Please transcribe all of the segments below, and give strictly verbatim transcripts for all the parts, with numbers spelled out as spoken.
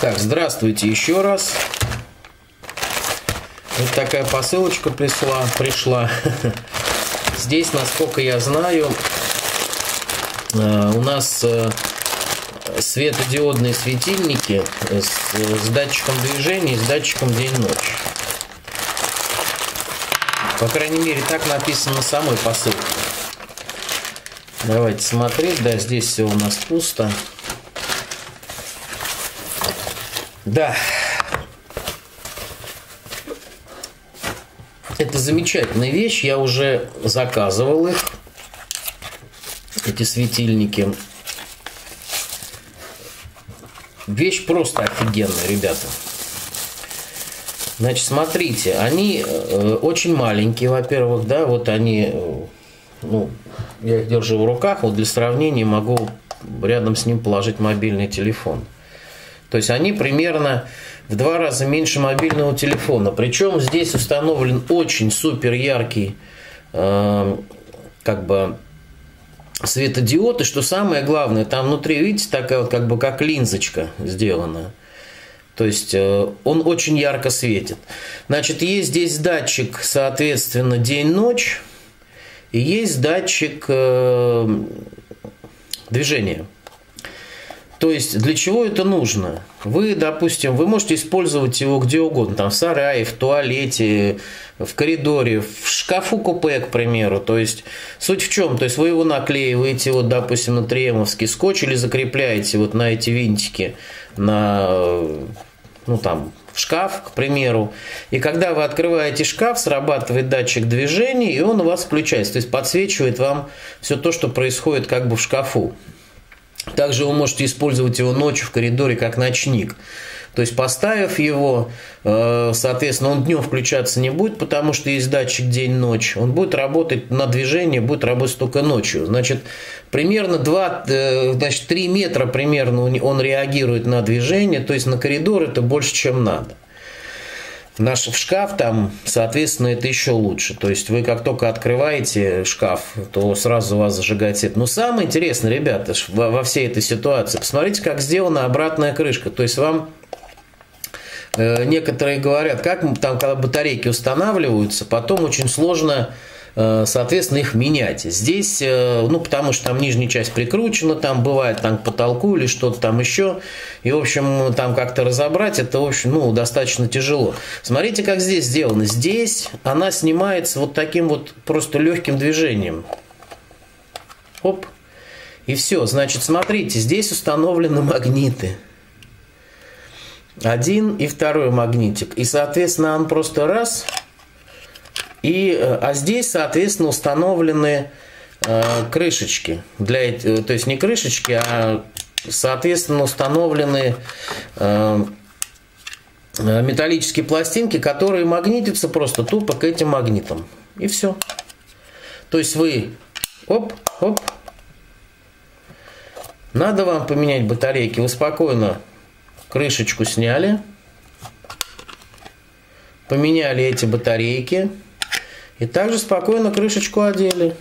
Так, здравствуйте еще раз. Вот такая посылочка пришла. пришла. Здесь, насколько я знаю, у нас светодиодные светильники с, с датчиком движения и с датчиком день-ночь. По крайней мере, так написано на самой посылке. Давайте смотреть. Да, здесь все у нас пусто. Да. Это замечательная вещь. Я уже заказывал их. Эти светильники. Вещь просто офигенная, ребята. Значит, смотрите, они э, очень маленькие, во-первых, да, вот они, э, ну, я их держу в руках, вот для сравнения могу рядом с ним положить мобильный телефон. То есть они примерно в два раза меньше мобильного телефона. Причем здесь установлен очень супер яркий, э, как бы, светодиод. И что самое главное, там внутри, видите, такая вот как бы как линзочка сделана. То есть э, он очень ярко светит. Значит, есть здесь датчик, соответственно, день-ночь. И есть датчик э, движения. То есть, для чего это нужно? Вы, допустим, вы можете использовать его где угодно. Там в сарае, в туалете, в коридоре, в шкафу купе, к примеру. То есть, суть в чем? То есть, вы его наклеиваете, вот, допустим, на триэмовский скотч или закрепляете вот на эти винтики на, ну, там, в шкаф, к примеру. И когда вы открываете шкаф, срабатывает датчик движения, и он у вас включается. То есть, подсвечивает вам все то, что происходит как бы в шкафу. Также вы можете использовать его ночью в коридоре как ночник. То есть, поставив его, соответственно, он днем включаться не будет, потому что есть датчик день-ночь. Он будет работать на движение, будет работать только ночью. Значит, примерно два, значит, три метра примерно он реагирует на движение, то есть на коридор это больше, чем надо. Наш в шкаф там, соответственно, это еще лучше. То есть вы как только открываете шкаф, то сразу у вас зажигает свет. Но самое интересное, ребята, во всей этой ситуации, посмотрите, как сделана обратная крышка. То есть вам э, некоторые говорят, как там, когда батарейки устанавливаются, потом очень сложно, э, соответственно, их менять. Здесь, э, ну, потому что там нижняя часть прикручена, там бывает там к потолку или что-то там еще. И, в общем, там как-то разобрать, это, в общем, ну, достаточно тяжело. Смотрите, как здесь сделано. Здесь она снимается вот таким вот просто легким движением. Оп. И все. Значит, смотрите, здесь установлены магниты. Один и второй магнитик. И, соответственно, он просто раз. И, а здесь, соответственно, установлены э, крышечки. Для, то есть, не крышечки, а... Соответственно, установлены э, металлические пластинки, которые магнитятся просто тупо к этим магнитам. И все. То есть вы, оп, оп, надо вам поменять батарейки, вы спокойно крышечку сняли, поменяли эти батарейки и также спокойно крышечку одели.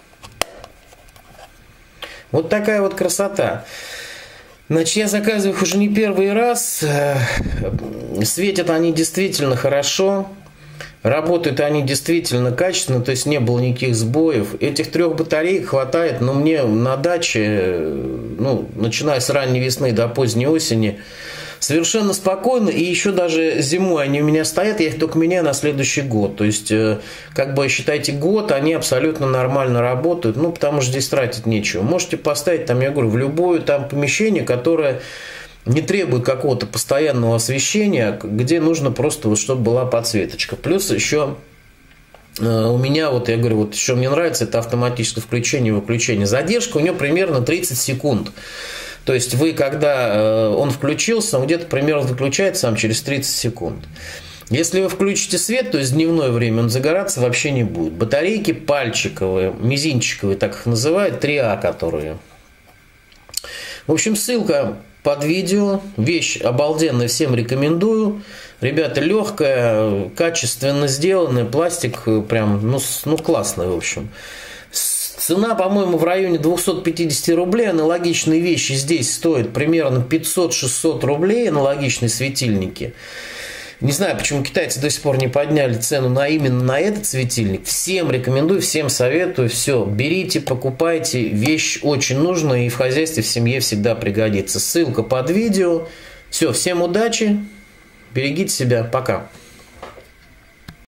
Вот такая вот красота. Значит, я заказываю их уже не первый раз. Светят они действительно хорошо. Работают они действительно качественно, то есть не было никаких сбоев. Этих трех батареек хватает, но мне на даче, ну, начиная с ранней весны до поздней осени, совершенно спокойно. И еще даже зимой они у меня стоят, я их только меняю на следующий год. То есть, как бы, считайте, год они абсолютно нормально работают, ну, потому что здесь тратить нечего. Можете поставить, там, я говорю, в любое там помещение, которое не требует какого-то постоянного освещения, где нужно просто, вот, чтобы была подсветочка. Плюс еще у меня, вот я говорю, вот еще мне нравится, это автоматическое включение и выключение. Задержка у него примерно тридцать секунд. То есть вы, когда он включился, он где-то примерно выключается сам через тридцать секунд. Если вы включите свет, то есть в дневное время он загораться вообще не будет. Батарейки пальчиковые, мизинчиковые, так их называют, три А которые. В общем, ссылка под видео. Вещь обалденная, всем рекомендую. Ребята, легкая, качественно сделанная, пластик прям, ну, ну классный, в общем. Цена, по-моему, в районе двухсот пятидесяти рублей. Аналогичные вещи здесь стоят примерно пятьсот-шестьсот рублей, аналогичные светильники. Не знаю, почему китайцы до сих пор не подняли цену на именно на этот светильник. Всем рекомендую, всем советую. Все, берите, покупайте. Вещь очень нужная и в хозяйстве, в семье всегда пригодится. Ссылка под видео. Все, всем удачи. Берегите себя. Пока.